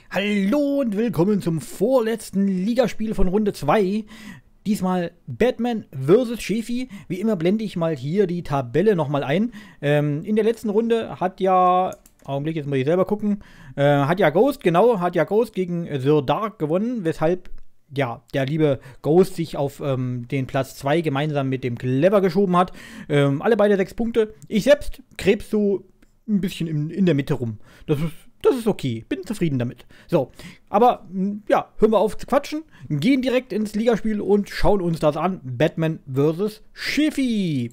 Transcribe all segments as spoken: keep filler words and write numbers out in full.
Hallo und willkommen zum vorletzten Ligaspiel von Runde zwei. Diesmal Batman versus. Schäfi. Wie immer blende ich mal hier die Tabelle nochmal ein. Ähm, in der letzten Runde hat ja, Augenblick, jetzt muss ich selber gucken, äh, hat ja Ghost, genau, hat ja Ghost gegen äh, Sir Dark gewonnen, weshalb ja, der liebe Ghost sich auf ähm, den Platz zwei gemeinsam mit dem Clever geschoben hat. Ähm, alle beide sechs Punkte. Ich selbst krebs so ein bisschen in, in der Mitte rum. Das ist Das ist okay, bin zufrieden damit. So, aber ja, hören wir auf zu quatschen, gehen direkt ins Ligaspiel und schauen uns das an. Batman versus. Schäfi.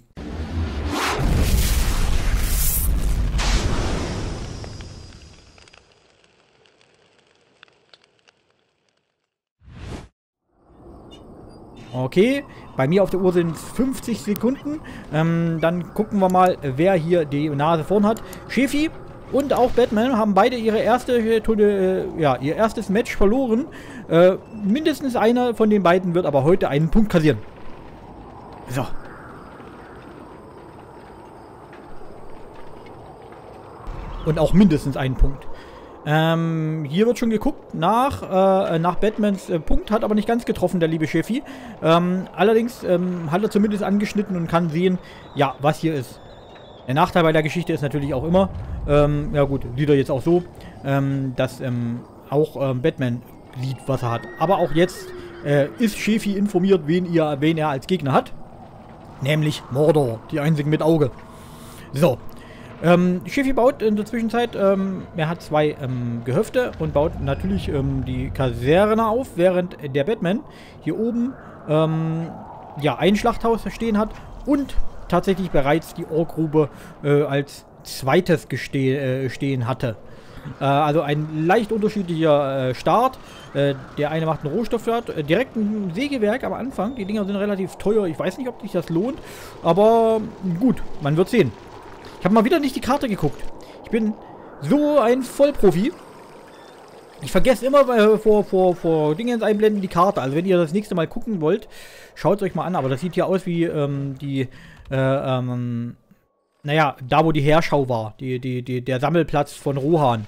Okay, bei mir auf der Uhr sind es fünfzig Sekunden. Ähm, dann gucken wir mal, wer hier die Nase vorn hat. Schäfi und auch Batman haben beide ihre erste, äh, ja, ihr erstes Match verloren. Äh, mindestens einer von den beiden wird aber heute einen Punkt kassieren. So. Und auch mindestens einen Punkt. Ähm, hier wird schon geguckt nach, äh, nach Batmans äh, Punkt, hat aber nicht ganz getroffen, der liebe Schäfi. Ähm, allerdings ähm, hat er zumindest angeschnitten und kann sehen, ja, was hier ist. Der Nachteil bei der Geschichte ist natürlich auch immer, ähm, ja gut, sieht er jetzt auch so, ähm, dass ähm, auch ähm, Batman sieht, was er hat. Aber auch jetzt äh, ist Schäfi informiert, wen, ihr, wen er als Gegner hat. Nämlich Mordor, die einzigen mit Auge. So. Ähm, Schäfi baut in der Zwischenzeit, ähm, er hat zwei ähm, Gehöfte und baut natürlich ähm, die Kaserne auf, während der Batman hier oben ähm, ja, ein Schlachthaus stehen hat und tatsächlich bereits die Orkgrube äh, als zweites geste äh, stehen hatte. Äh, also ein leicht unterschiedlicher äh, Start. Äh, der eine macht einen Rohstoffwert, äh, direkt ein Sägewerk am Anfang. Die Dinger sind relativ teuer. Ich weiß nicht, ob sich das lohnt, aber gut, man wird sehen. Ich habe mal wieder nicht die Karte geguckt. Ich bin so ein Vollprofi. Ich vergesse immer äh, vor, vor, vor Dingen einblenden die Karte. Also wenn ihr das nächste Mal gucken wollt, schaut es euch mal an. Aber das sieht hier aus wie ähm, die, äh, ähm, naja, da wo die Heerschau war. Die, die, die, der Sammelplatz von Rohan.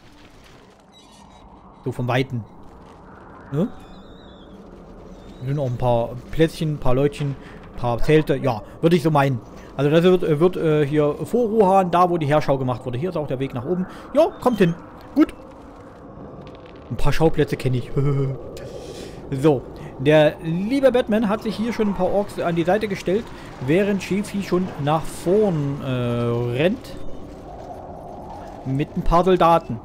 So vom Weiten. Ne? Hier sind auch ein paar Plätzchen, ein paar Leutchen, ein paar Zelte. Ja, würde ich so meinen. Also das wird, wird äh, hier vor Rohan, da wo die Heerschau gemacht wurde. Hier ist auch der Weg nach oben. Ja, kommt hin. Gut. Ein paar Schauplätze kenne ich. So. Der liebe Batman hat sich hier schon ein paar Orks an die Seite gestellt, während Schäfi schon nach vorn äh, rennt. Mit ein paar Soldaten.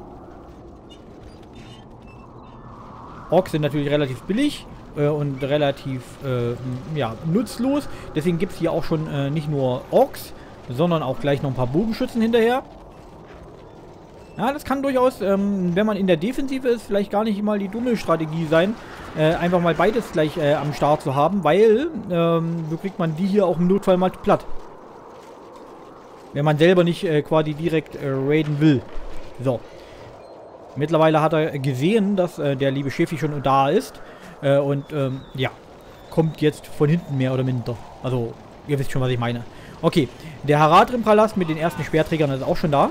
Orks sind natürlich relativ billig äh, und relativ äh, ja, nutzlos. Deswegen gibt es hier auch schon äh, nicht nur Orks, sondern auch gleich noch ein paar Bogenschützen hinterher. Ja, das kann durchaus, ähm, wenn man in der Defensive ist, vielleicht gar nicht mal die dumme Strategie sein, äh, einfach mal beides gleich äh, am Start zu haben, weil ähm, so kriegt man die hier auch im Notfall mal platt. Wenn man selber nicht äh, quasi direkt äh, raiden will. So. Mittlerweile hat er gesehen, dass äh, der liebe Schäfi schon da ist. Äh, und ähm, ja, kommt jetzt von hinten mehr oder minder. Also, ihr wisst schon, was ich meine. Okay, der Haradrim-Palast mit den ersten Speerträgern ist auch schon da.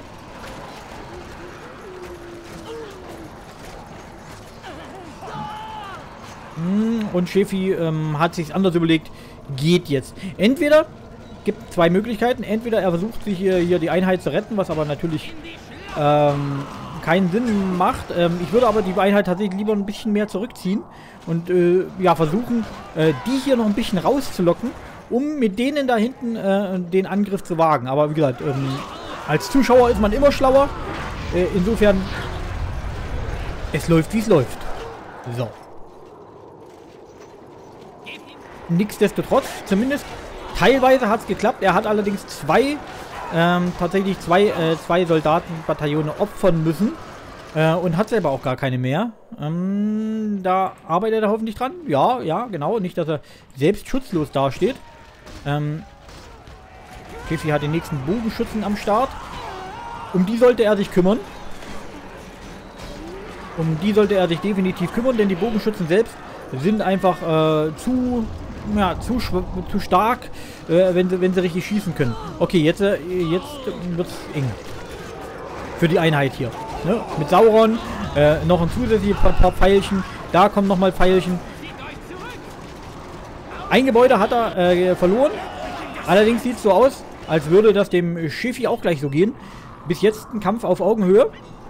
Und Schäfi ähm, hat sich anders überlegt, geht jetzt. Entweder, gibt zwei Möglichkeiten, entweder er versucht sich hier, hier die Einheit zu retten, was aber natürlich ähm, keinen Sinn macht. Ähm, ich würde aber die Einheit tatsächlich lieber ein bisschen mehr zurückziehen und äh, ja, versuchen, äh, die hier noch ein bisschen rauszulocken, um mit denen da hinten äh, den Angriff zu wagen. Aber wie gesagt, ähm, als Zuschauer ist man immer schlauer. Äh, insofern, es läuft, wie es läuft. So. Nichtsdestotrotz, zumindest teilweise hat es geklappt. Er hat allerdings zwei, ähm, tatsächlich zwei, äh, zwei Soldatenbataillone opfern müssen. Äh, und hat selber auch gar keine mehr. Ähm, da arbeitet er hoffentlich dran. Ja, ja, genau. Nicht, dass er selbst schutzlos dasteht. Ähm, Schäfi hat den nächsten Bogenschützen am Start. Um die sollte er sich kümmern. Um die sollte er sich definitiv kümmern, denn die Bogenschützen selbst sind einfach äh, zu ja, zu, zu stark, äh, wenn, sie, wenn sie richtig schießen können. Okay, jetzt, äh, jetzt wird es eng. Für die Einheit hier. Ne? Mit Sauron Äh, noch ein zusätzliches paar, paar Pfeilchen. Da kommen nochmal Pfeilchen. Ein Gebäude hat er äh, verloren. Allerdings sieht es so aus, als würde das dem Schiffi auch gleich so gehen. Bis jetzt ein Kampf auf Augenhöhe.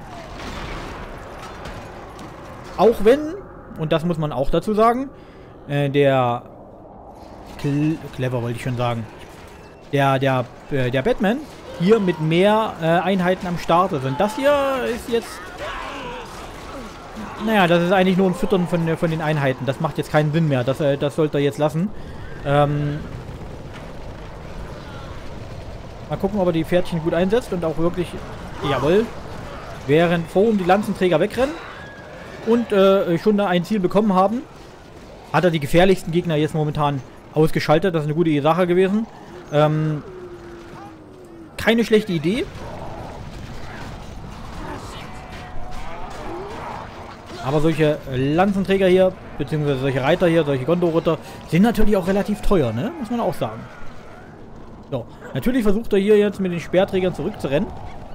Auch wenn, und das muss man auch dazu sagen, äh, der Cle Clever wollte ich schon sagen, der, der, äh, der Batman hier mit mehr äh, Einheiten am Start ist. Und das hier ist jetzt, naja, das ist eigentlich nur ein Füttern von, von den Einheiten. Das macht jetzt keinen Sinn mehr. Das, äh, das sollte er jetzt lassen. Ähm, mal gucken, ob er die Pferdchen gut einsetzt und auch wirklich, jawohl, während vor ihm die Lanzenträger wegrennen und äh, schon da ein Ziel bekommen haben, hat er die gefährlichsten Gegner jetzt momentan ausgeschaltet. Das ist eine gute Sache gewesen. Ähm, keine schlechte Idee. Aber solche Lanzenträger hier, beziehungsweise solche Reiter hier, solche Gondor-Ritter, sind natürlich auch relativ teuer, ne? Muss man auch sagen. So, natürlich versucht er hier jetzt mit den Speerträgern zurückzurennen.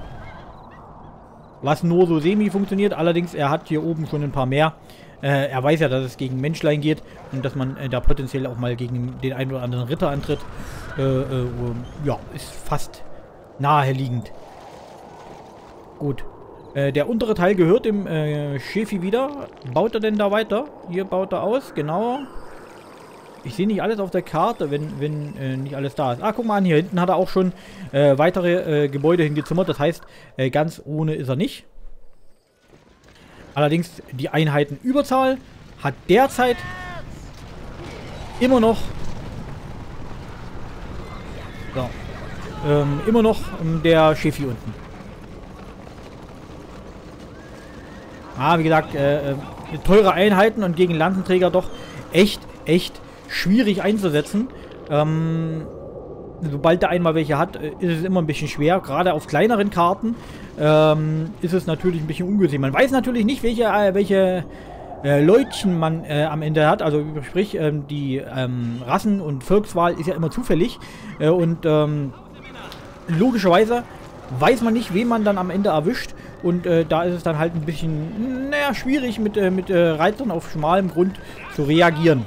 Was nur so semi funktioniert. Allerdings, er hat hier oben schon ein paar mehr. Äh, er weiß ja, dass es gegen Menschlein geht und dass man äh, da potenziell auch mal gegen den einen oder anderen Ritter antritt. Äh, äh, ja, ist fast naheliegend. Gut. Äh, der untere Teil gehört dem äh, Schäfi wieder. Baut er denn da weiter? Hier baut er aus, genau. Ich sehe nicht alles auf der Karte, wenn, wenn äh, nicht alles da ist. Ah, guck mal an, hier hinten hat er auch schon äh, weitere äh, Gebäude hingezimmert. Das heißt, äh, ganz ohne ist er nicht. Allerdings die Einheitenüberzahl hat derzeit immer noch so, ähm, immer noch ähm, der Schäfi unten. Ah, wie gesagt, äh, äh, teure Einheiten und gegen Lanzenträger doch echt, echt schwierig einzusetzen. Ähm, sobald der einmal welche hat, ist es immer ein bisschen schwer. Gerade auf kleineren Karten ähm, ist es natürlich ein bisschen ungesehen. Man weiß natürlich nicht, welche, äh, welche äh, Leutchen man äh, am Ende hat. Also sprich, ähm, die ähm, Rassen- und Volkswahl ist ja immer zufällig. Äh, und ähm, logischerweise weiß man nicht, wen man dann am Ende erwischt. Und äh, da ist es dann halt ein bisschen, naja, schwierig mit, äh, mit äh, Reitern auf schmalem Grund zu reagieren.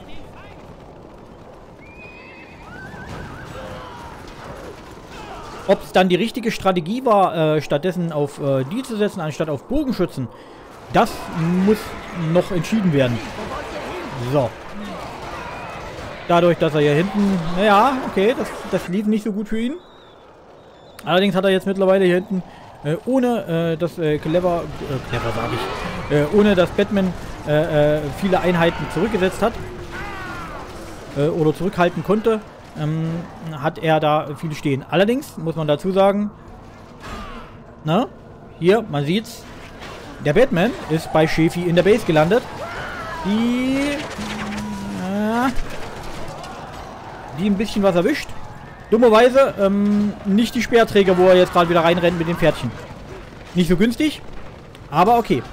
Ob es dann die richtige Strategie war, äh, stattdessen auf äh, die zu setzen, anstatt auf Bogenschützen, das muss noch entschieden werden. So. Dadurch, dass er hier hinten, naja, okay, das, das lief nicht so gut für ihn. Allerdings hat er jetzt mittlerweile hier hinten, äh, ohne äh, das äh, clever, äh, clever sage ich, äh, ohne dass Batman äh, äh, viele Einheiten zurückgesetzt hat, äh, oder zurückhalten konnte, ähm, hat er da viel stehen. Allerdings muss man dazu sagen, na, hier, man sieht's, der Batman ist bei Schäfi in der Base gelandet, die, äh, die ein bisschen was erwischt. Dummerweise ähm, nicht die Speerträger, wo er jetzt gerade wieder reinrennt mit den Pferdchen. Nicht so günstig, aber okay.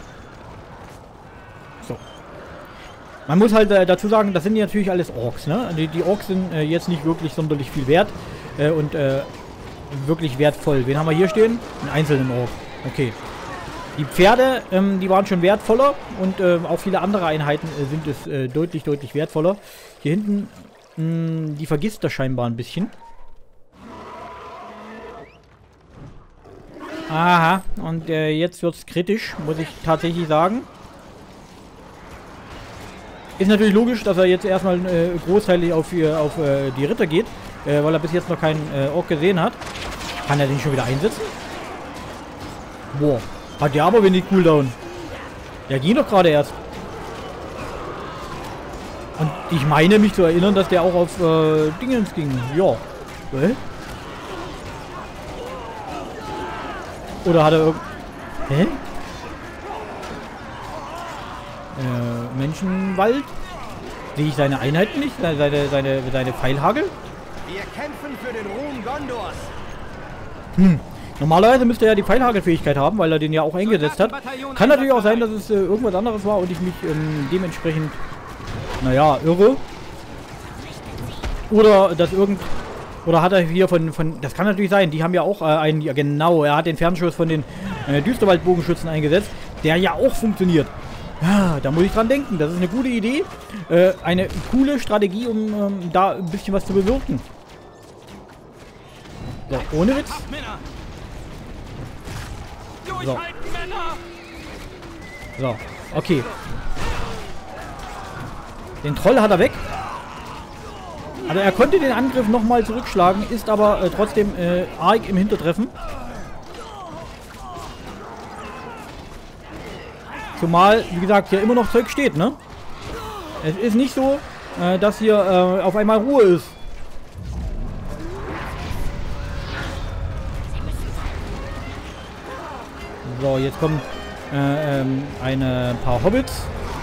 So. Man muss halt äh, dazu sagen, das sind ja natürlich alles Orks, ne? Die, die Orks sind äh, jetzt nicht wirklich sonderlich viel wert äh, und äh, wirklich wertvoll. Wen haben wir hier stehen? Einen einzelnen Ork. Okay. Die Pferde, ähm, die waren schon wertvoller und äh, auch viele andere Einheiten äh, sind es äh, deutlich, deutlich wertvoller. Hier hinten, mh, die vergisst das scheinbar ein bisschen. Aha, und äh, jetzt wird es kritisch, muss ich tatsächlich sagen. Ist natürlich logisch, dass er jetzt erstmal äh, großteilig auf, auf äh, die Ritter geht, äh, weil er bis jetzt noch keinen äh, Ork gesehen hat. Kann er den schon wieder einsetzen? Boah, hat der aber wenig Cooldown. Der ging doch gerade erst. Und ich meine mich zu erinnern, dass der auch auf äh, Dingens ging. Ja. Hä? Oder hat er irgend... Hä? Äh, Menschenwald? Sehe ich seine Einheiten nicht? Seine, seine, seine, seine Pfeilhagel? Wir kämpfen für den Ruhm Gondors. Hm. Normalerweise müsste er ja die Pfeilhagelfähigkeit haben, weil er den ja auch eingesetzt hat. Kann natürlich auch sein, dass es äh, irgendwas anderes war und ich mich ähm, dementsprechend, naja, irre. Oder dass irgend... Oder hat er hier von, von... Das kann natürlich sein, die haben ja auch äh, einen... Ja genau, er hat den Fernschuss von den äh, Düsterwald-Bogenschützen eingesetzt. der ja auch funktioniert. Ja, da muss ich dran denken. Das ist eine gute Idee. Äh, eine coole Strategie, um ähm, da ein bisschen was zu bewirken. So, ohne Witz. So. So, okay. Den Troll hat er weg. Also er konnte den Angriff nochmal zurückschlagen, ist aber äh, trotzdem äh, arg im Hintertreffen. Zumal, wie gesagt, hier immer noch Zeug steht, ne? Es ist nicht so, äh, dass hier äh, auf einmal Ruhe ist. So, jetzt kommen äh, ähm, eine paar Hobbits.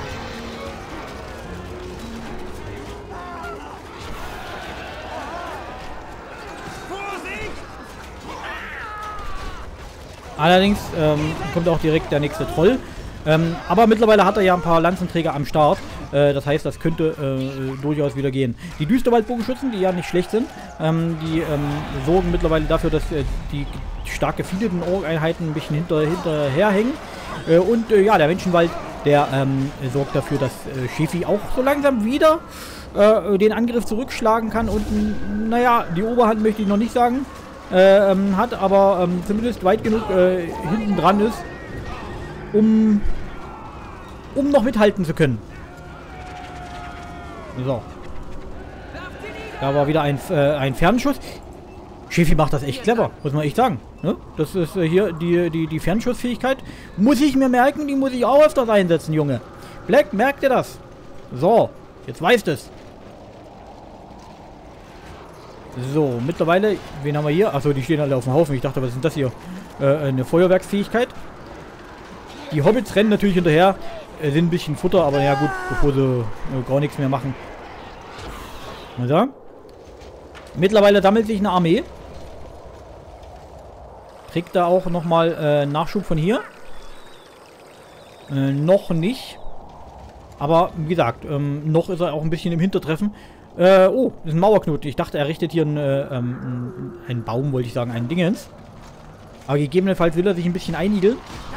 Allerdings ähm, kommt auch direkt der nächste Troll. Ähm, aber mittlerweile hat er ja ein paar Lanzenträger am Start. Äh, das heißt, das könnte äh, durchaus wieder gehen. Die Düsterwaldbogenschützen, die ja nicht schlecht sind, ähm, die ähm, sorgen mittlerweile dafür, dass äh, die stark gefeedeten Ork-Einheiten ein bisschen hinter, hinterherhängen. Äh, und äh, ja, der Menschenwald, der ähm, sorgt dafür, dass äh, Schäfi auch so langsam wieder äh, den Angriff zurückschlagen kann. Und naja, die Oberhand möchte ich noch nicht sagen. Äh, ähm, hat aber ähm, zumindest weit genug äh, hinten dran ist, um, um noch mithalten zu können. So. Da war wieder ein, äh, ein Fernschuss. Schäfi macht das echt clever, muss man echt sagen. Ne? Das ist äh, hier die, die, die Fernschussfähigkeit. Muss ich mir merken, die muss ich auch öfters einsetzen, Junge. Black, merkt ihr das? So, jetzt weißt es. So, mittlerweile, wen haben wir hier? Achso, die stehen alle auf dem Haufen. Ich dachte, was ist denn das hier? Äh, eine Feuerwerksfähigkeit. Die Hobbits rennen natürlich hinterher, äh, sind ein bisschen Futter, aber ja gut, bevor sie äh, gar nichts mehr machen. So. Mittlerweile sammelt sich eine Armee. Kriegt da auch nochmal äh, Nachschub von hier. Äh, noch nicht. Aber wie gesagt, ähm, noch ist er auch ein bisschen im Hintertreffen. Äh, oh, das ist ein Mauerknut. Ich dachte, er richtet hier einen, äh, ähm, einen Baum, wollte ich sagen, einen Dingens. Aber gegebenenfalls will er sich ein bisschen einigeln.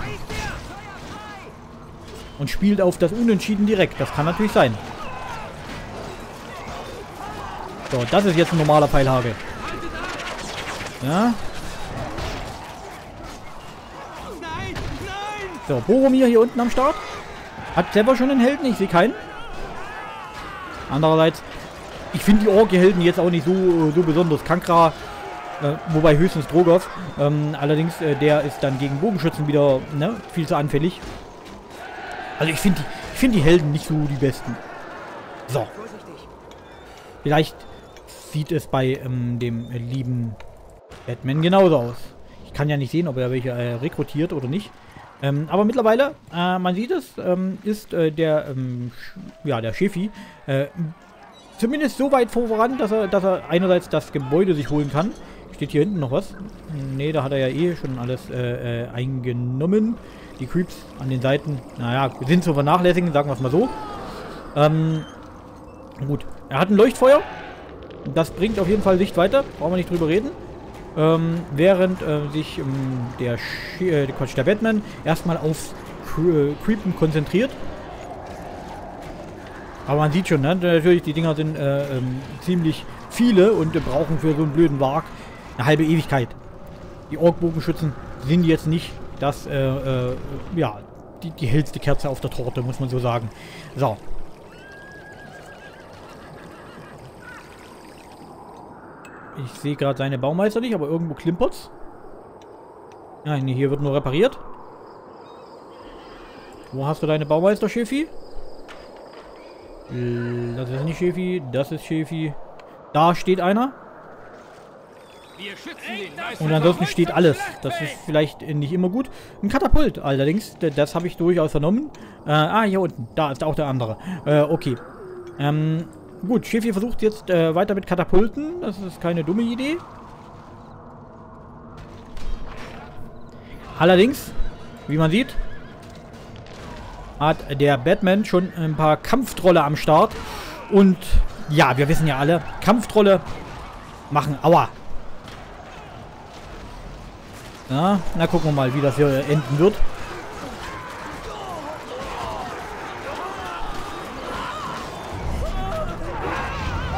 Und spielt auf das Unentschieden direkt. Das kann natürlich sein. So, das ist jetzt ein normaler Pfeilhagel. Ja. So, Boromir hier unten am Start. Hat selber schon einen Helden, ich sehe keinen. Andererseits, ich finde die Ork-Helden jetzt auch nicht so, so besonders. Kankra, äh, wobei höchstens Drogoth. Ähm, allerdings, äh, der ist dann gegen Bogenschützen wieder ne, viel zu anfällig. Also ich finde die, ich find die Helden nicht so die besten. So. Vielleicht sieht es bei ähm, dem äh, lieben Batman genauso aus. Ich kann ja nicht sehen, ob er welche äh, rekrutiert oder nicht. Ähm, aber mittlerweile, äh, man sieht es, ähm, ist äh, der, ähm, ja, der Schäfi äh, zumindest so weit voran, dass er, dass er einerseits das Gebäude sich holen kann. Steht hier hinten noch was? Ne, da hat er ja eh schon alles äh, äh, eingenommen. Die Creeps an den Seiten, naja, sind zu vernachlässigen, sagen wir es mal so. Ähm, gut, er hat ein Leuchtfeuer. Das bringt auf jeden Fall Sicht weiter, brauchen wir nicht drüber reden. Ähm, während äh, sich ähm, der, Sch äh, Quatsch, der Batman erstmal aufs Cre Creepen konzentriert. Aber man sieht schon, ne? Natürlich, die Dinger sind äh, ähm, ziemlich viele und äh, brauchen für so einen blöden Wag eine halbe Ewigkeit. Die Ork-Bogenschützen sind jetzt nicht das, äh, äh, ja, die, die hellste Kerze auf der Torte, muss man so sagen. So. Ich sehe gerade seine Baumeister nicht, aber irgendwo klimpert's. Ja, nee, hier wird nur repariert. Wo hast du deine Baumeister, Schäfi? Das ist nicht Schäfi, das ist Schäfi. Da steht einer. Und ansonsten steht alles. Das ist vielleicht nicht immer gut. Ein Katapult allerdings, das habe ich durchaus vernommen. Äh, ah, hier unten, da ist auch der andere. Äh, okay. Ähm... Gut, Schäfi versucht jetzt äh, weiter mit Katapulten. Das ist keine dumme Idee. Allerdings, wie man sieht, hat der Batman schon ein paar Kampftrolle am Start. Und ja, wir wissen ja alle, Kampftrolle machen Aua. Ja, na gucken wir mal, wie das hier enden wird.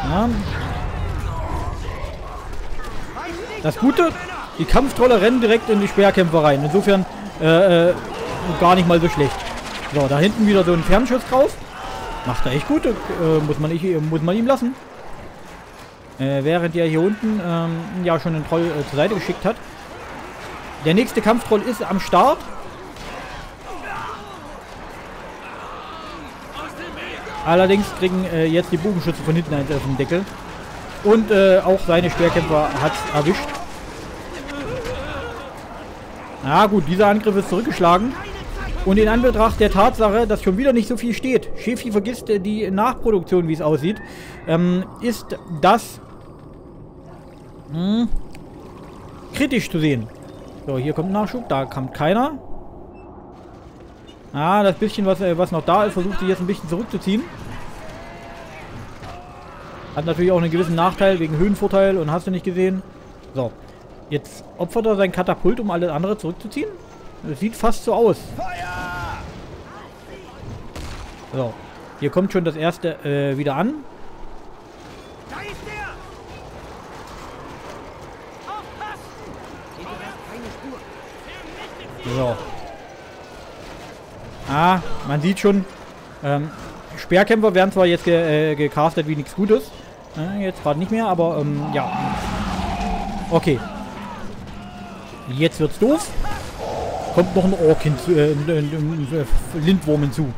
Ja. Das Gute, die Kampftrolle rennen direkt in die Speerkämpfer rein. Insofern äh, äh, gar nicht mal so schlecht. So, da hinten wieder so ein Fernschuss drauf. Macht er echt gut. Äh, muss, man nicht, muss man ihm lassen. Äh, während er hier unten ähm, ja schon einen Troll äh, zur Seite geschickt hat. Der nächste Kampftroll ist am Start. Allerdings kriegen äh, jetzt die Bogenschütze von hinten eins auf den Deckel. Und äh, auch seine Speerkämpfer hat es erwischt. Na gut, dieser Angriff ist zurückgeschlagen. Und in Anbetracht der Tatsache, dass schon wieder nicht so viel steht, Schäfi vergisst äh, die Nachproduktion, wie es aussieht, ähm, ist das mh, kritisch zu sehen. So, hier kommt Nachschub, da kommt keiner. Ah, das bisschen, was, äh, was noch da ist, versucht sich jetzt ein bisschen zurückzuziehen. Hat natürlich auch einen gewissen Nachteil wegen Höhenvorteil und hast du nicht gesehen. So, jetzt opfert er sein Katapult, um alles andere zurückzuziehen. Das sieht fast so aus. So, hier kommt schon das erste äh, wieder an. So. Ah, man sieht schon, ähm, Speerkämpfer werden zwar jetzt ge äh, gecastet wie nichts Gutes. Äh, jetzt gerade nicht mehr, aber ähm, ja. Okay. Jetzt wird's doof. Kommt noch ein Ork hinzu, äh, ein, ein, ein Lindwurm hinzu.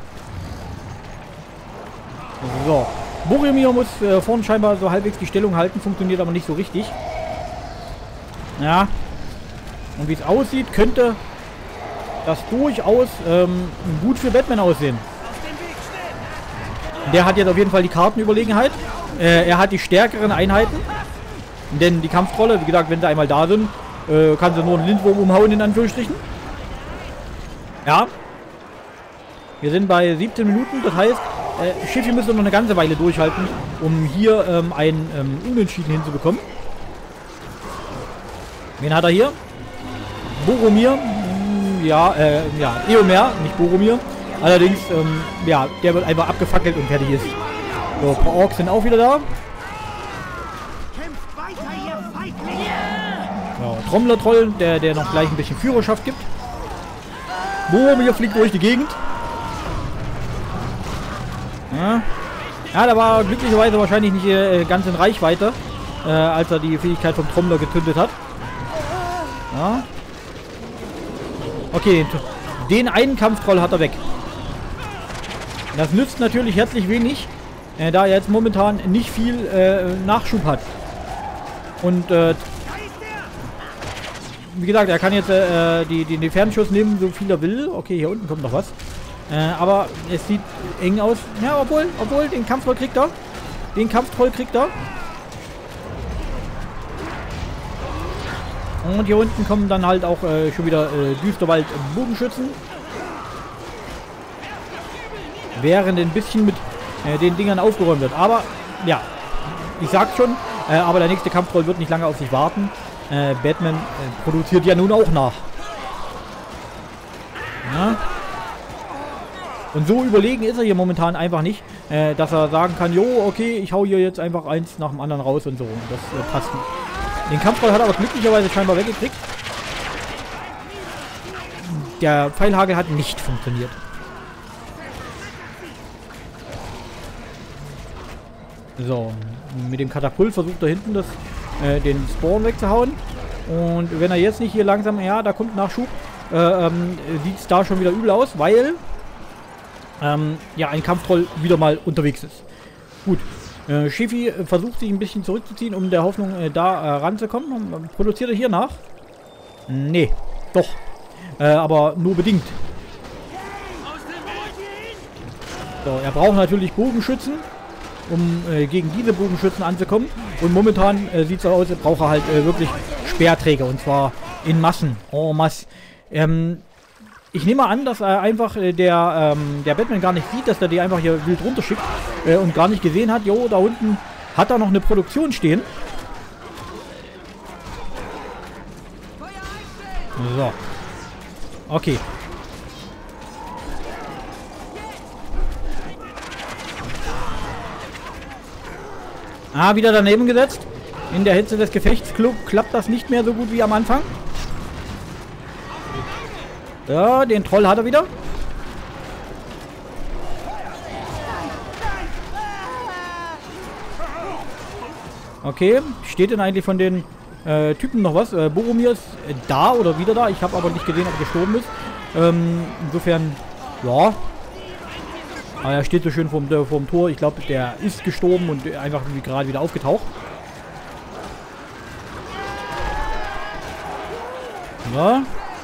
So. Boromir muss äh, vorne scheinbar so halbwegs die Stellung halten, funktioniert aber nicht so richtig. Ja. Und wie es aussieht, könnte das durchaus ähm, gut für Batman aussehen. Der hat jetzt auf jeden Fall die Kartenüberlegenheit. Äh, er hat die stärkeren Einheiten. Denn die Kampftrolle, wie gesagt, wenn sie einmal da sind, äh, kann sie nur einen Lindwurm umhauen, in Anführungsstrichen. Ja. Wir sind bei siebzehn Minuten, das heißt, äh, Schäfi müsste noch eine ganze Weile durchhalten, um hier ähm, ein ähm, Unentschieden hinzubekommen. Wen hat er hier? Boromir. Ja, äh, ja, Eomer, nicht Boromir. Allerdings, ähm, ja, der wird einfach abgefackelt und fertig ist. So, ein paar Orks sind auch wieder da. Ja, Trommler-Troll, der, der noch gleich ein bisschen Führerschaft gibt. Boromir fliegt durch die Gegend. Ja, ja, da war glücklicherweise wahrscheinlich nicht äh, ganz in Reichweite, äh, als er die Fähigkeit vom Trommler gezündet hat. Ja. Okay, den einen Kampftroll hat er weg. Das nützt natürlich herzlich wenig, äh, da er jetzt momentan nicht viel äh, Nachschub hat. Und äh, wie gesagt, er kann jetzt äh, die, die, den Fernschuss nehmen, so viel er will. Okay, hier unten kommt noch was. Äh, aber es sieht eng aus. Ja, obwohl, obwohl, den Kampftroll kriegt er. Den Kampftroll kriegt er. Und hier unten kommen dann halt auch äh, schon wieder äh, Düsterwald-Bogenschützen. Während ein bisschen mit äh, den Dingern aufgeräumt wird. Aber, ja, ich sag's schon, äh, aber der nächste Kampftroll wird nicht lange auf sich warten. Äh, Batman äh, produziert ja nun auch nach. Ja. Und so überlegen ist er hier momentan einfach nicht, äh, dass er sagen kann, jo, okay, ich hau hier jetzt einfach eins nach dem anderen raus und so. Das äh, passt nicht. Den Kampftroll hat er aber glücklicherweise scheinbar weggekriegt. Der Pfeilhagel hat nicht funktioniert. So, mit dem Katapult versucht er hinten das, äh, den Spawn wegzuhauen. Und wenn er jetzt nicht hier langsam, ja, da kommt Nachschub, äh, ähm, sieht es da schon wieder übel aus, weil ähm, ja, ein Kampftroll wieder mal unterwegs ist. Gut. Äh, Schäfi versucht sich ein bisschen zurückzuziehen, um der Hoffnung äh, da äh, ranzukommen. Produziert er hier nach? Nee, doch. Äh, aber nur bedingt. So, er braucht natürlich Bogenschützen, um äh, gegen diese Bogenschützen anzukommen. Und momentan äh, sieht es so aus, braucht er halt äh, wirklich Speerträger. Und zwar in Massen. En masse. Ähm, Ich nehme mal an, dass äh, einfach äh, der, ähm, der Batman gar nicht sieht, dass der die einfach hier wild runterschickt äh, und gar nicht gesehen hat, jo, da unten hat er noch eine Produktion stehen. So. Okay. Ah, wieder daneben gesetzt. In der Hitze des Gefechts klappt das nicht mehr so gut wie am Anfang. Ja, den Troll hat er wieder. Okay, steht denn eigentlich von den äh, Typen noch was? Äh, Boromir ist äh, da oder wieder da. Ich habe aber nicht gesehen, ob er gestorben ist. Ähm, insofern, ja. Aber er steht so schön vorm, äh, vorm Tor. Ich glaube, der ist gestorben und einfach gerade wieder aufgetaucht. Ja.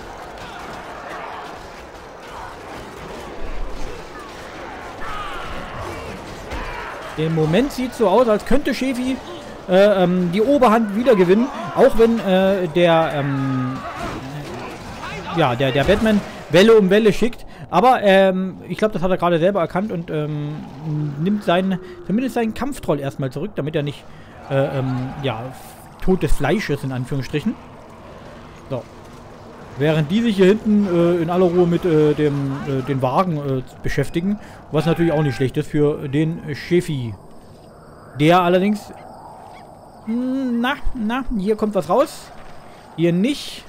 Im Moment sieht es so aus, als könnte Schäfi äh, ähm, die Oberhand wieder gewinnen. Auch wenn äh, der, ähm, ja, der, der Batman Welle um Welle schickt. Aber ähm, ich glaube, das hat er gerade selber erkannt und ähm, nimmt seinen, zumindest seinen Kampftroll erstmal zurück, damit er nicht, äh, ähm, ja, totes Fleisch ist, in Anführungsstrichen. So. Während die sich hier hinten äh, in aller Ruhe mit äh, dem, äh, den Wagen äh, beschäftigen. Was natürlich auch nicht schlecht ist für den Schäfi. Der allerdings... Na, na, hier kommt was raus. Hier nicht.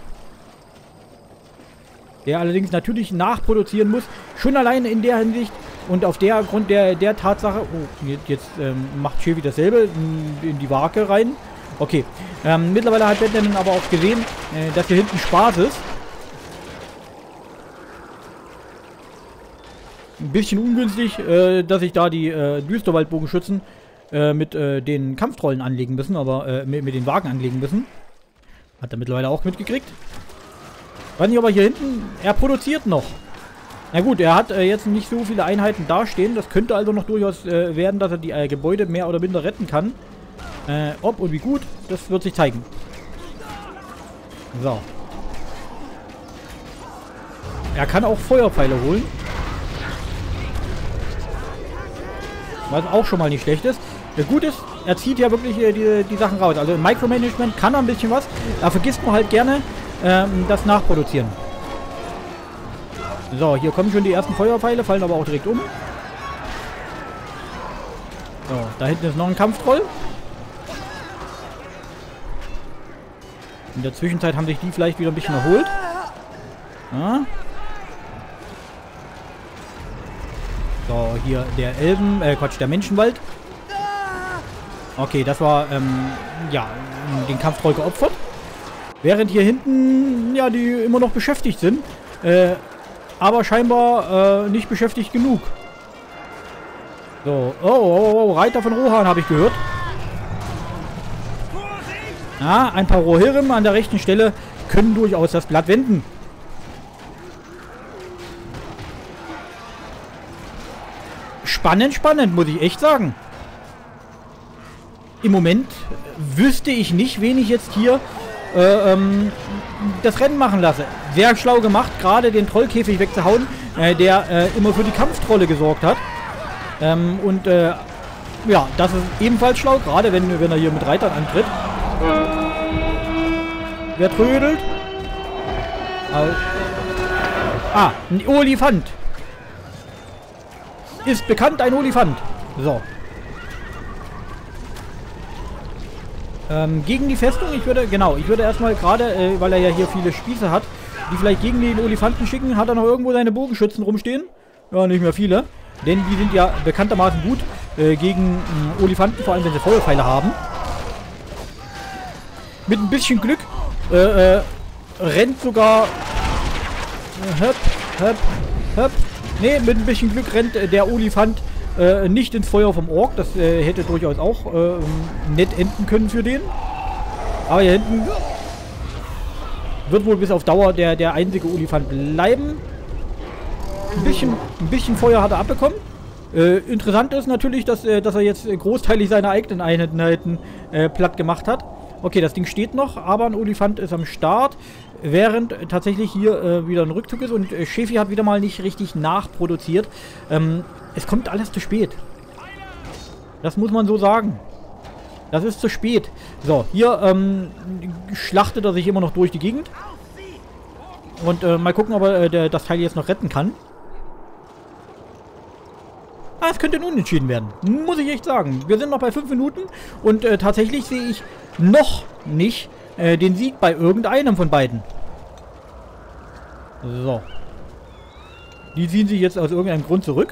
Der allerdings natürlich nachproduzieren muss. Schon alleine in der Hinsicht. Und auf der Grund der, der Tatsache... Oh, jetzt ähm, macht Schäfi dasselbe in, in die Waage rein. Okay. Ähm, mittlerweile hat Batman aber auch gesehen, äh, dass hier hinten Spaß ist. Ein bisschen ungünstig, äh, dass sich da die äh, Düsterwaldbogenschützen äh, mit äh, den Kampftrollen anlegen müssen, aber äh, mit, mit den Wagen anlegen müssen. Hat er mittlerweile auch mitgekriegt. Weiß nicht, aber hier hinten, er produziert noch. Na gut, er hat äh, jetzt nicht so viele Einheiten dastehen. Das könnte also noch durchaus äh, werden, dass er die äh, Gebäude mehr oder minder retten kann. Äh, ob und wie gut, das wird sich zeigen. So. Er kann auch Feuerpfeile holen. Was auch schon mal nicht schlecht ist. Der Gut ist, er zieht ja wirklich äh, die, die Sachen raus. Also im Micromanagement kann er ein bisschen was. Da vergisst man halt gerne ähm, das Nachproduzieren. So, hier kommen schon die ersten Feuerpfeile, fallen aber auch direkt um. So, da hinten ist noch ein Kampftroll. In der Zwischenzeit haben sich die vielleicht wieder ein bisschen erholt. Ja. So, hier der Elben, äh, Quatsch, der Menschenwald. Okay, das war, ähm, ja, den Kampftroll geopfert. Während hier hinten, ja, die immer noch beschäftigt sind. Äh, aber scheinbar äh, nicht beschäftigt genug. So, oh, oh, oh, Reiter von Rohan habe ich gehört. Ja, ein paar Rohirrim an der rechten Stelle können durchaus das Blatt wenden. Spannend, spannend, muss ich echt sagen. Im Moment wüsste ich nicht, wen ich jetzt hier äh, ähm, das Rennen machen lasse. Sehr schlau gemacht, gerade den Trollkäfig wegzuhauen, äh, der äh, immer für die Kampftrolle gesorgt hat. Ähm, und äh, ja, das ist ebenfalls schlau, gerade wenn, wenn er hier mit Reitern antritt. Wer trödelt? Ah, ein Olifant. Ist bekannt, ein Olifant. So. Ähm, gegen die Festung, ich würde, genau, ich würde erstmal gerade, äh, weil er ja hier viele Spieße hat, die vielleicht gegen den Olifanten schicken. Hat er noch irgendwo seine Bogenschützen rumstehen? Ja, nicht mehr viele. Denn die sind ja bekanntermaßen gut äh, gegen äh, Olifanten, vor allem wenn sie Feuerpfeile haben. Mit ein bisschen Glück äh, äh, rennt sogar äh, höp, höp, höp. Ne, mit ein bisschen Glück rennt äh, der Olifant äh, nicht ins Feuer vom Ork. Das äh, hätte durchaus auch äh, nett enden können für den. Aber hier hinten wird wohl bis auf Dauer der, der einzige Olifant bleiben. Ein bisschen, ein bisschen Feuer hat er abbekommen. Äh, interessant ist natürlich, dass, äh, dass er jetzt großteilig seine eigenen Einheiten äh, platt gemacht hat. Okay, das Ding steht noch, aber ein Olifant ist am Start, während tatsächlich hier äh, wieder ein Rückzug ist und äh, Schäfi hat wieder mal nicht richtig nachproduziert. Ähm, es kommt alles zu spät. Das muss man so sagen. Das ist zu spät. So, hier ähm, schlachtet er sich immer noch durch die Gegend. Und äh, mal gucken, ob er äh, der, das Teil jetzt noch retten kann. Ah, es könnte ein Unentschieden werden. Muss ich echt sagen. Wir sind noch bei fünf Minuten und äh, tatsächlich sehe ich noch nicht äh, den Sieg bei irgendeinem von beiden. So. Die ziehen sich jetzt aus irgendeinem Grund zurück.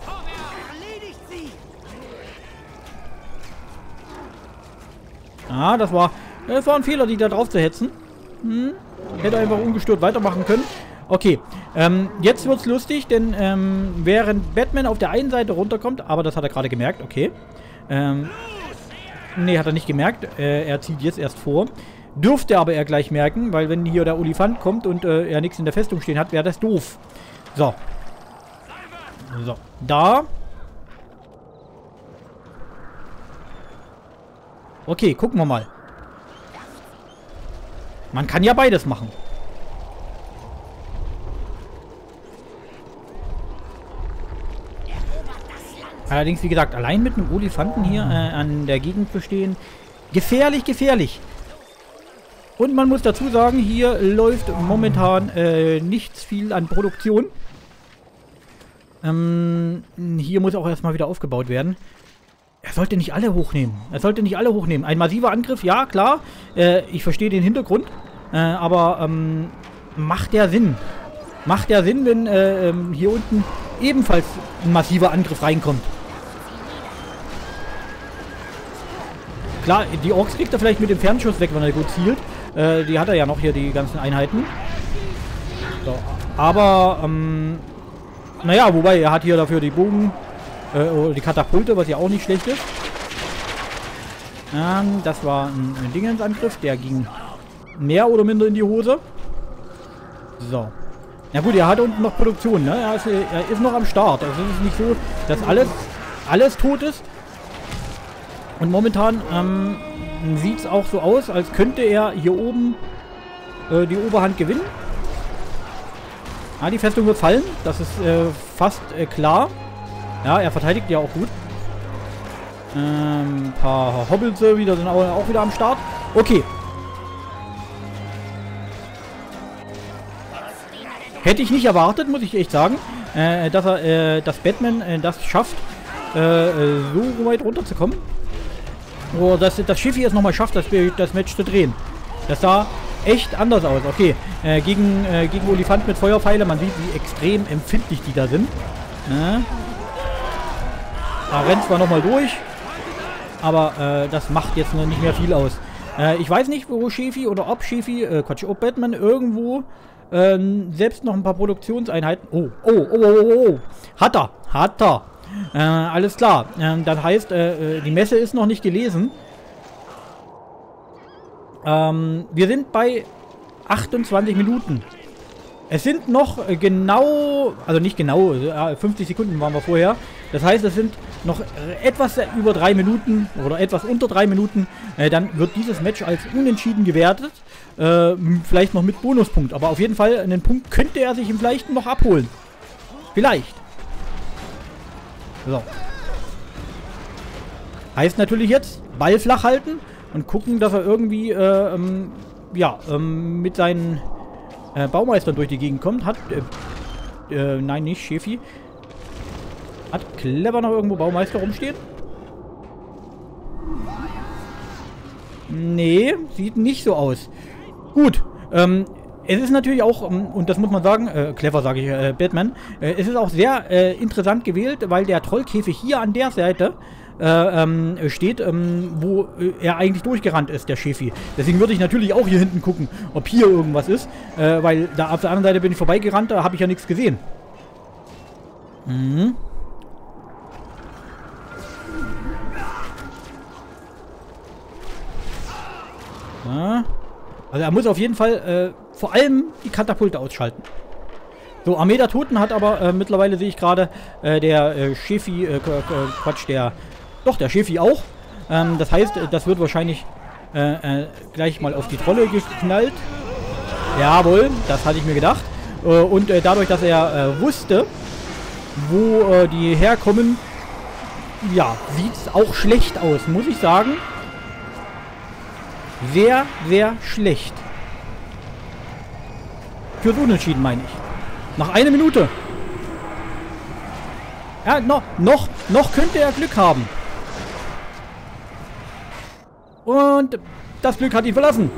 Ah, das war, das war ein Fehler, die da drauf zu hetzen. Hm. Hätte einfach ungestört weitermachen können. Okay, ähm, jetzt wird's lustig, denn ähm, während Batman auf der einen Seite runterkommt, aber das hat er gerade gemerkt, okay. Ähm, nee, hat er nicht gemerkt. Äh, er zieht jetzt erst vor. Dürfte aber er gleich merken, weil wenn hier der Olifant kommt und äh, er nichts in der Festung stehen hat, wäre das doof. So. So, da. Okay, gucken wir mal. Man kann ja beides machen. Allerdings, wie gesagt, allein mit einem Olifanten hier äh, an der Gegend zu stehen, gefährlich, gefährlich. Und man muss dazu sagen, hier läuft momentan äh, nichts viel an Produktion. Ähm, hier muss auch erstmal wieder aufgebaut werden. Er sollte nicht alle hochnehmen. Er sollte nicht alle hochnehmen. Ein massiver Angriff, ja, klar. Äh, ich verstehe den Hintergrund. Äh, aber ähm, macht der Sinn? Macht der Sinn, wenn äh, ähm, hier unten ebenfalls ein massiver Angriff reinkommt? Klar, die Orks kriegt er vielleicht mit dem Fernschuss weg, wenn er gut zielt. Äh, die hat er ja noch hier, die ganzen Einheiten. So. Aber, ähm, naja, wobei, er hat hier dafür die Bogen, äh, oder die Katapulte, was ja auch nicht schlecht ist. Ähm, das war ein, ein Dingensangriff, der ging mehr oder minder in die Hose. So. Na gut, er hat unten noch Produktion, ne? Er ist, er ist noch am Start. Also es ist nicht so, dass alles, alles tot ist. Und momentan ähm, sieht es auch so aus, als könnte er hier oben äh, die Oberhand gewinnen. Ah, die Festung wird fallen. Das ist äh, fast äh, klar. Ja, er verteidigt ja auch gut. Ähm, ein paar Hobbitse wieder sind auch, auch wieder am Start. Okay. Hätte ich nicht erwartet, muss ich echt sagen, äh, dass er, äh, dass Batman äh, das schafft, äh, so weit runterzukommen. Oder dass das Schiff hier es nochmal schafft, das, das Match zu drehen. Das sah echt anders aus. Okay, äh, gegen, äh, gegen Olifant mit Feuerpfeile. Man sieht, wie extrem empfindlich die da sind. Ja. Da rennt zwar nochmal durch, aber äh, das macht jetzt noch nicht mehr viel aus. Äh, ich weiß nicht, wo Schäfi oder ob Schäfi, äh, Quatsch, ob Batman irgendwo ähm, selbst noch ein paar Produktionseinheiten... Oh, oh, oh, oh, oh, oh. Hat er, hat er. Äh, alles klar. Ähm, das heißt, äh, die Messe ist noch nicht gelesen. Ähm, wir sind bei achtundzwanzig Minuten. Es sind noch äh, genau, also nicht genau, äh, fünfzig Sekunden waren wir vorher. Das heißt, es sind noch äh, etwas über drei Minuten oder etwas unter drei Minuten. Äh, dann wird dieses Match als unentschieden gewertet. Äh, vielleicht noch mit Bonuspunkt. Aber auf jeden Fall, einen Punkt könnte er sich im Leichten noch abholen. Vielleicht. So. Heißt natürlich jetzt, Ball flach halten und gucken, dass er irgendwie, äh, ähm, ja, ähm, mit seinen äh, Baumeistern durch die Gegend kommt. Hat, äh, äh, nein, nicht, Schäfi. Hat clever noch irgendwo Baumeister rumstehen? Nee, sieht nicht so aus. Gut, ähm, es ist natürlich auch, und das muss man sagen, äh, clever sage ich, äh, Batman, äh, es ist auch sehr äh, interessant gewählt, weil der Trollkäfig hier an der Seite äh, ähm, steht, ähm, wo äh, er eigentlich durchgerannt ist, der Schäfi. Deswegen würde ich natürlich auch hier hinten gucken, ob hier irgendwas ist, äh, weil da auf der anderen Seite bin ich vorbeigerannt, da habe ich ja nichts gesehen. Mhm. Ja. Also er muss auf jeden Fall äh, vor allem die Katapulte ausschalten. So, Armee der Toten hat aber äh, mittlerweile, sehe ich gerade, äh, der äh, Schäfi, äh, Quatsch, der, doch, der Schäfi auch. Ähm, das heißt, das wird wahrscheinlich äh, äh, gleich mal auf die Trolle geknallt. Jawohl, das hatte ich mir gedacht. Äh, und äh, dadurch, dass er äh, wusste, wo äh, die herkommen, ja, sieht es auch schlecht aus, muss ich sagen. Sehr, sehr schlecht. Fürs Unentschieden, meine ich. Nach einer Minute. Ja, no, noch, noch könnte er Glück haben. Und das Glück hat ihn verlassen.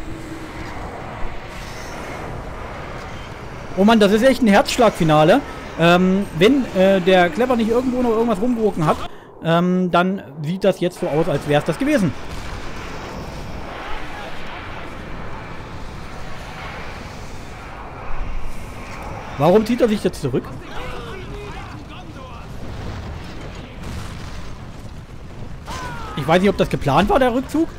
Oh Mann, das ist echt ein Herzschlagfinale. Ähm, wenn äh, der Clever nicht irgendwo noch irgendwas rumgerucken hat, ähm, dann sieht das jetzt so aus, als wäre es das gewesen. Warum zieht er sich jetzt zurück? Ich weiß nicht, ob das geplant war, der Rückzug.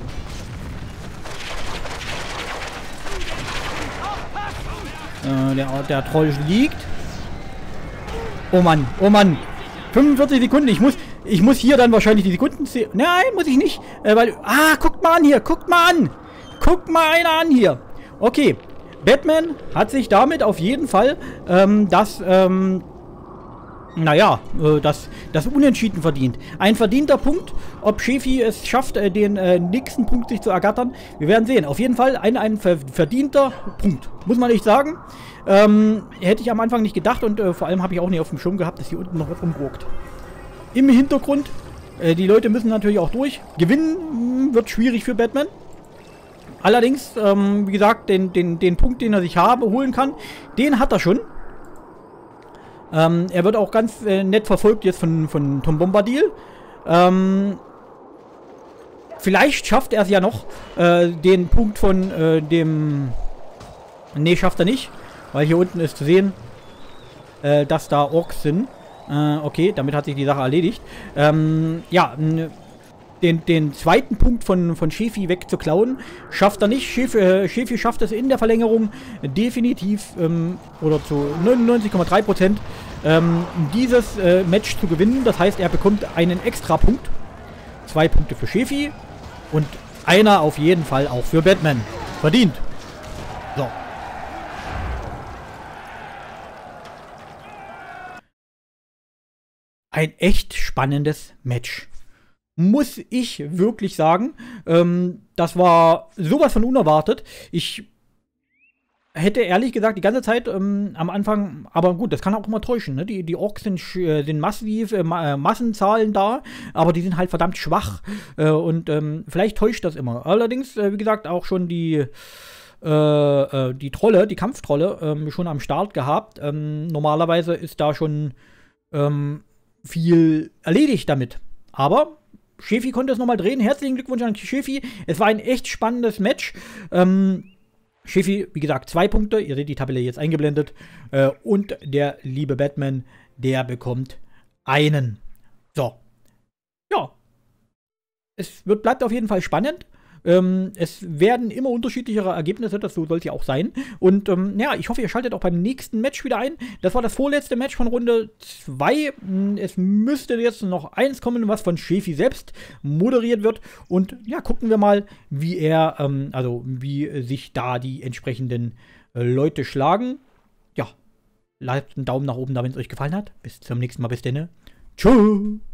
Äh, der, der Troll liegt. Oh Mann, oh Mann. fünfundvierzig Sekunden. Ich muss, ich muss hier dann wahrscheinlich die Sekunden sehen. Nein, muss ich nicht. Äh, weil, ah, guckt mal an hier. Guckt mal an. Guckt mal einer an hier. Okay. Batman hat sich damit auf jeden Fall ähm, das, ähm, naja, äh, das, das Unentschieden verdient. Ein verdienter Punkt. Ob Schäfi es schafft, äh, den äh, nächsten Punkt sich zu ergattern, wir werden sehen. Auf jeden Fall ein, ein verdienter Punkt. Muss man nicht sagen. Ähm, hätte ich am Anfang nicht gedacht und äh, vor allem habe ich auch nicht auf dem Schirm gehabt, dass hier unten noch was rumruckt. Im Hintergrund, äh, die Leute müssen natürlich auch durch. Gewinnen mh, wird schwierig für Batman. Allerdings, ähm, wie gesagt, den, den, den Punkt, den er sich habe, holen kann, den hat er schon. Ähm, er wird auch ganz äh, nett verfolgt jetzt von, von Tom Bombadil. Ähm, vielleicht schafft er es ja noch, äh, den Punkt von äh, dem... Nee, schafft er nicht. Weil hier unten ist zu sehen, äh, dass da Orks sind. Äh, okay, damit hat sich die Sache erledigt. Ähm, ja, den, den zweiten Punkt von, von Schäfi wegzuklauen, schafft er nicht. Schäfi, äh, Schäfi schafft es in der Verlängerung definitiv, ähm, oder zu neunundneunzig Komma drei Prozent, ähm, dieses äh, Match zu gewinnen. Das heißt, er bekommt einen extra Punkt. Zwei Punkte für Schäfi und einer auf jeden Fall auch für Batman. Verdient. So. Ein echt spannendes Match. Muss ich wirklich sagen. Ähm, das war sowas von unerwartet. Ich hätte ehrlich gesagt die ganze Zeit ähm, am Anfang, aber gut, das kann auch immer täuschen, ne? Die, die Orks sind, äh, sind massiv, äh, Ma Massenzahlen da, aber die sind halt verdammt schwach. Äh, und ähm, vielleicht täuscht das immer. Allerdings, äh, wie gesagt, auch schon die, äh, äh, die Trolle, die Kampftrolle, ähm, schon am Start gehabt. Ähm, normalerweise ist da schon ähm, viel erledigt damit. Aber Schäfi konnte es nochmal drehen. Herzlichen Glückwunsch an Schäfi. Es war ein echt spannendes Match. Ähm, Schäfi, wie gesagt, zwei Punkte. Ihr seht die Tabelle jetzt eingeblendet. Äh, und der liebe Batman, der bekommt einen. So. Ja. Es wird, bleibt auf jeden Fall spannend. Ähm, es werden immer unterschiedlichere Ergebnisse, das so soll es ja auch sein. Und ähm, ja, ich hoffe, ihr schaltet auch beim nächsten Match wieder ein. Das war das vorletzte Match von Runde zwei. Es müsste jetzt noch eins kommen, was von Schäfi selbst moderiert wird. Und ja, gucken wir mal, wie er, ähm, also wie sich da die entsprechenden äh, Leute schlagen. Ja, lasst einen Daumen nach oben da, wenn es euch gefallen hat. Bis zum nächsten Mal, bis dann. Tschüss.